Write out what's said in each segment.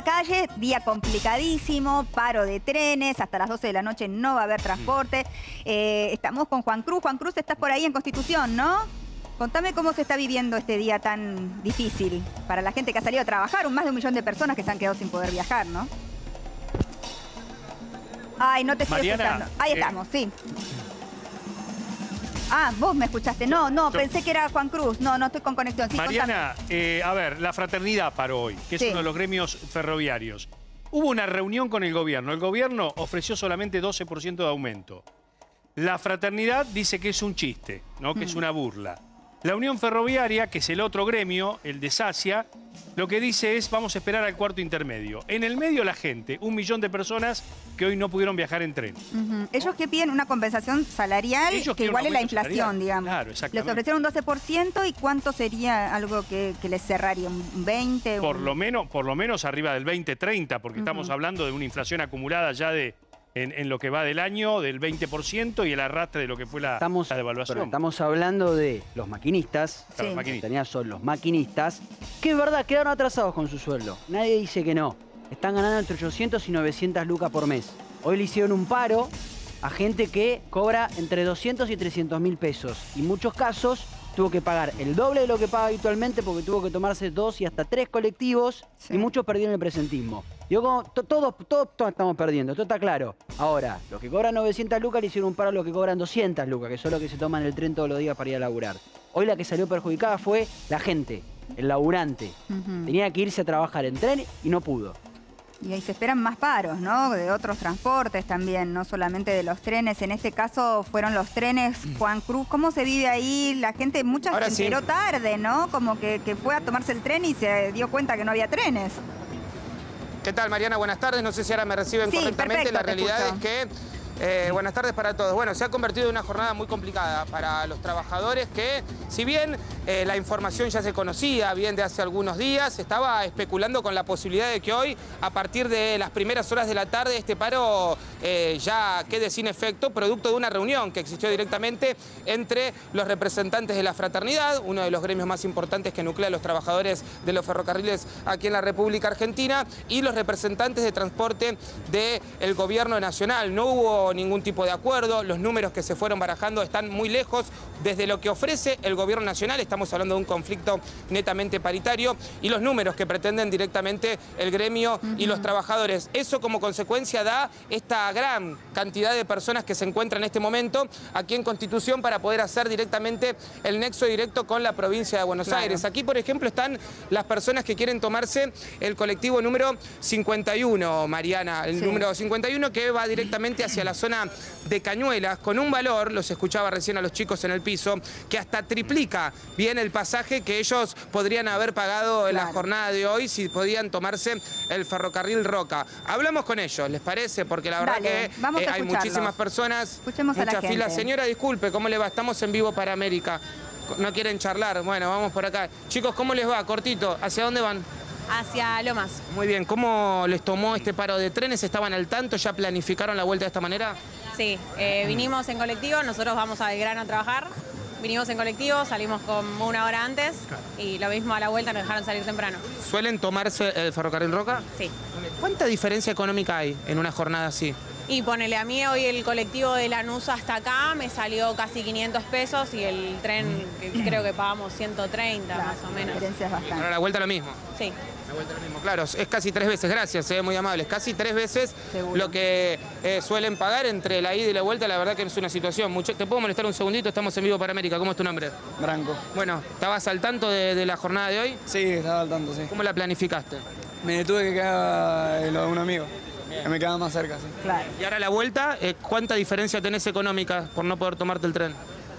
calle, día complicadísimo, paro de trenes, hasta las 12 de la noche no va a haber transporte. Estamos con Juan Cruz. Juan Cruz, estás por ahí en Constitución, ¿no? Contame cómo se está viviendo este día tan difícil para la gente que ha salido a trabajar, más de 1 millón de personas que se han quedado sin poder viajar, ¿no? Ay, no te estoy escuchando. Ahí estamos, sí. Ah, vos me escuchaste. No, pensé que era Juan Cruz. No, estoy con conexión. Sí, Mariana, a ver, la Fraternidad paró hoy, que es uno de los gremios ferroviarios. Hubo una reunión con el gobierno. El gobierno ofreció solamente 12% de aumento. La Fraternidad dice que es un chiste, ¿no? Que es una burla. La Unión Ferroviaria, que es el otro gremio, el de SACIA, lo que dice es vamos a esperar al cuarto intermedio. En el medio la gente, 1 millón de personas que hoy no pudieron viajar en tren. Ellos que piden una compensación salarial que iguale la inflación, salarial, digamos. Claro, exactamente. Les ofrecieron un 12% y ¿cuánto sería algo que les cerraría? ¿Un 20%? Por lo menos arriba del 20-30, porque estamos hablando de una inflación acumulada ya en lo que va del año, del 20% y el arrastre de lo que fue la devaluación. Pero estamos hablando de los maquinistas, son los maquinistas, que es verdad, quedaron atrasados con su sueldo. Nadie dice que no. Están ganando entre 800 y 900 lucas por mes. Hoy le hicieron un paro a gente que cobra entre 200 y 300 mil pesos. Y en muchos casos tuvo que pagar el doble de lo que paga habitualmente porque tuvo que tomarse 2 y hasta 3 colectivos y muchos perdieron el presentismo. Digo, todos estamos perdiendo, esto está claro. Ahora, los que cobran 900 lucas le hicieron un paro a los que cobran 200 lucas, que son los que se toman el tren todos los días para ir a laburar. Hoy la que salió perjudicada fue la gente, el laburante. Tenía que irse a trabajar en tren y no pudo. Y ahí se esperan más paros, ¿no? De otros transportes también, no solamente de los trenes. En este caso fueron los trenes, Juan Cruz. ¿Cómo se vive ahí? La gente, mucha se enteró tarde, ¿no? Como que fue a tomarse el tren y se dio cuenta que no había trenes. ¿Qué tal, Mariana? Buenas tardes. No sé si ahora me reciben correctamente. Perfecto, la realidad es que... buenas tardes para todos. Bueno, se ha convertido en una jornada muy complicada para los trabajadores que, si bien la información ya se conocía bien de hace algunos días, estaba especulando con la posibilidad de que hoy, a partir de las primeras horas de la tarde, este paro ya quede sin efecto, producto de una reunión que existió directamente entre los representantes de la Fraternidad, uno de los gremios más importantes que nuclea a los trabajadores de los ferrocarriles aquí en la República Argentina, y los representantes de transporte del gobierno nacional. No hubo ningún tipo de acuerdo, los números que se fueron barajando están muy lejos desde lo que ofrece el gobierno nacional, estamos hablando de un conflicto netamente paritario, y los números que pretenden directamente el gremio y los trabajadores. Eso como consecuencia da esta gran cantidad de personas que se encuentran en este momento aquí en Constitución para poder hacer directamente el nexo directo con la provincia de Buenos Aires. Aquí, por ejemplo, están las personas que quieren tomarse el colectivo número 51, Mariana, el número 51 que va directamente hacia la zona de Cañuelas, con un valor, los escuchaba recién a los chicos en el piso, que hasta triplica bien el pasaje que ellos podrían haber pagado en la jornada de hoy si podían tomarse el ferrocarril Roca. Hablamos con ellos, ¿les parece? Porque la verdad que hay muchísimas personas, muchas filas. Señora, disculpe, ¿cómo le va? Estamos en vivo para América. ¿No quieren charlar? Bueno, vamos por acá. Chicos, ¿cómo les va? Cortito, ¿hacia dónde van? Hacia Lomas. Muy bien, ¿cómo les tomó este paro de trenes? ¿Estaban al tanto? ¿Ya planificaron la vuelta de esta manera? Sí, vinimos en colectivo, nosotros vamos a Belgrano a trabajar, vinimos en colectivo, salimos como 1 hora antes y lo mismo a la vuelta nos dejaron salir temprano. ¿Suelen tomarse el ferrocarril Roca? Sí. ¿Cuánta diferencia económica hay en una jornada así? Y ponele, a mí hoy el colectivo de Lanús hasta acá me salió casi 500 pesos y el tren que creo que pagamos 130 más o menos. Diferencias bastante. Ahora la vuelta lo mismo. Sí. La vuelta lo mismo, claro, es casi 3 veces, gracias, muy amables, casi 3 veces lo que suelen pagar entre la ida y la vuelta. La verdad que es una situación. ¿Te puedo molestar un segundito? Estamos en vivo para América. ¿Cómo es tu nombre? Branco. Bueno, ¿estabas al tanto de la jornada de hoy? Sí, estaba al tanto, sí. ¿Cómo la planificaste? Me tuve que quedar lo de un amigo, que me quedaba más cerca, sí. Claro. Y ahora la vuelta, ¿cuánta diferencia tenés económica por no poder tomarte el tren?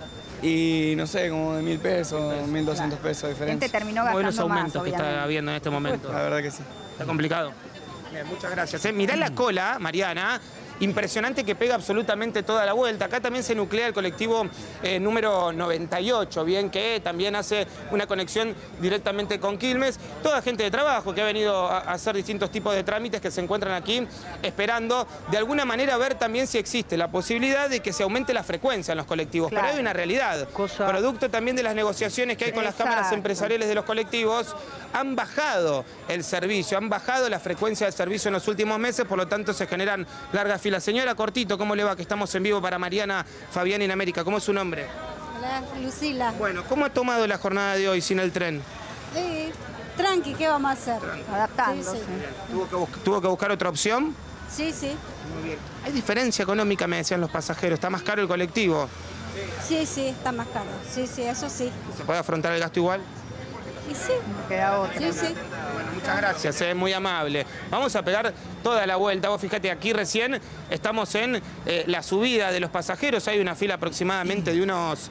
Y no sé, como de 1.000 pesos, 1.200 pesos de diferencia. Terminó ¿Cómo gastando ven los aumentos más, que está habiendo en este momento? La verdad que sí. Está complicado. Bien, muchas gracias. Mirá la cola, Mariana, impresionante que pega absolutamente toda la vuelta. Acá también se nuclea el colectivo número 98, bien, que también hace una conexión directamente con Quilmes. Toda gente de trabajo que ha venido a hacer distintos tipos de trámites que se encuentran aquí esperando de alguna manera ver también si existe la posibilidad de que se aumente la frecuencia en los colectivos. Claro. Pero hay una realidad, producto también de las negociaciones que hay con las cámaras empresariales de los colectivos, han bajado el servicio, han bajado la frecuencia del servicio en los últimos meses, por lo tanto se generan largas filas. Señora Cortito, ¿cómo le va? Que estamos en vivo para Mariana, Fabián y América. ¿Cómo es su nombre? Hola, Lucila. Bueno, ¿cómo ha tomado la jornada de hoy sin el tren? Tranqui, ¿qué vamos a hacer? Adaptándose. Sí, sí. ¿Tuvo que buscar otra opción? Sí, sí. Muy bien. Hay diferencia económica, me decían los pasajeros. ¿Está más caro el colectivo? Sí, sí, está más caro. Sí, sí, eso sí. ¿Se puede afrontar el gasto igual? Y sí. No queda otra. Sí, sí. Bueno, muchas gracias, es muy amable. Vamos a pegar toda la vuelta. Vos fíjate, aquí recién estamos en la subida de los pasajeros. Hay una fila aproximadamente de unos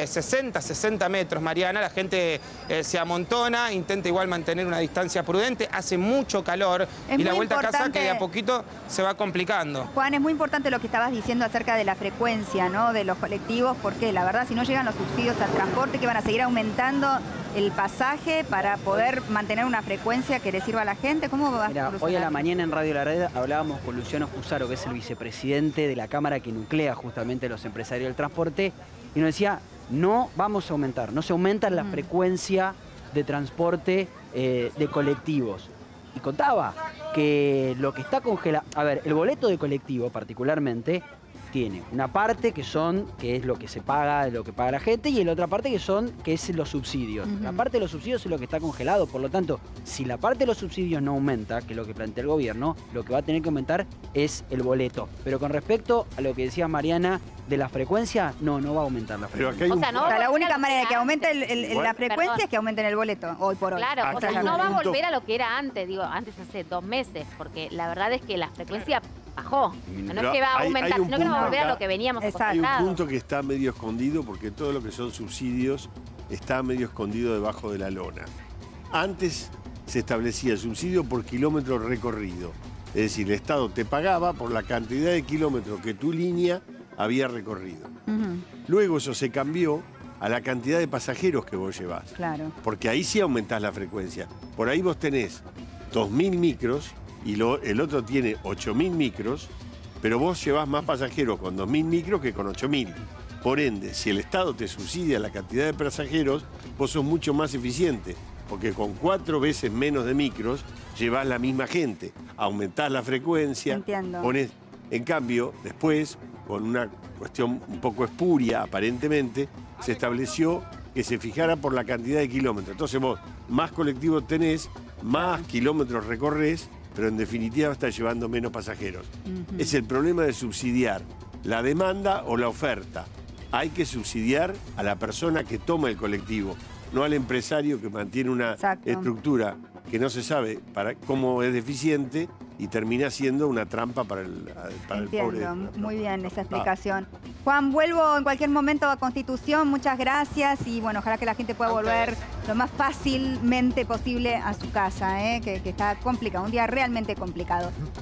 60 metros, Mariana. La gente se amontona, intenta igual mantener una distancia prudente. Hace mucho calor y la vuelta a casa que de a poquito se va complicando. Juan, es muy importante lo que estabas diciendo acerca de la frecuencia, ¿no?, de los colectivos, porque la verdad, si no llegan los subsidios al transporte, que van a seguir aumentando el pasaje para poder mantener una frecuencia que le sirva a la gente. ¿Cómo va a solucionar? Hoy a la mañana en Radio La Red hablábamos con Luciano Fusaro, que es el vicepresidente de la Cámara que nuclea justamente a los empresarios del transporte, y nos decía, no vamos a aumentar, no se aumenta la frecuencia de transporte de colectivos. Y contaba que lo que está congelado, a ver, el boleto de colectivo particularmente tiene una parte que es lo que se paga, lo que paga la gente, y la otra parte que es los subsidios. La parte de los subsidios es lo que está congelado, por lo tanto, si la parte de los subsidios no aumenta, que es lo que plantea el gobierno, lo que va a tener que aumentar es el boleto. Pero con respecto a lo que decía Mariana de la frecuencia, no va a aumentar la frecuencia. O sea, la única manera de que aumente la frecuencia es que aumenten el boleto, hoy por hoy. Claro, o sea, no va a volver a lo que era antes, digo, antes hace 2 meses, porque la verdad es que la frecuencia bajó. No es que va a aumentar, sino que no va a volver a lo que veníamos acostumbrados. Hay un punto que está medio escondido, porque todo lo que son subsidios está medio escondido debajo de la lona. Antes se establecía el subsidio por kilómetro recorrido. Es decir, el Estado te pagaba por la cantidad de kilómetros que tu línea había recorrido. Luego eso se cambió a la cantidad de pasajeros que vos llevás. Claro. Porque ahí sí aumentás la frecuencia. Por ahí vos tenés 2.000 micros y el otro tiene 8.000 micros, pero vos llevás más pasajeros con 2.000 micros que con 8.000. Por ende, si el Estado te subsidia la cantidad de pasajeros, vos sos mucho más eficiente, porque con 4 veces menos de micros llevás la misma gente. Aumentás la frecuencia. Entiendo. En cambio, después, con una cuestión un poco espuria, aparentemente, se estableció que se fijara por la cantidad de kilómetros. Entonces vos más colectivos tenés, más kilómetros recorres, pero en definitiva estás llevando menos pasajeros. Es el problema de subsidiar la demanda o la oferta. Hay que subsidiar a la persona que toma el colectivo, no al empresario que mantiene una estructura que no se sabe cómo es deficiente y termina siendo una trampa para el pobre. Muy bien esa explicación. Juan, vuelvo en cualquier momento a Constitución, muchas gracias y bueno, ojalá que la gente pueda volver lo más fácilmente posible a su casa, que está complicado, un día realmente complicado.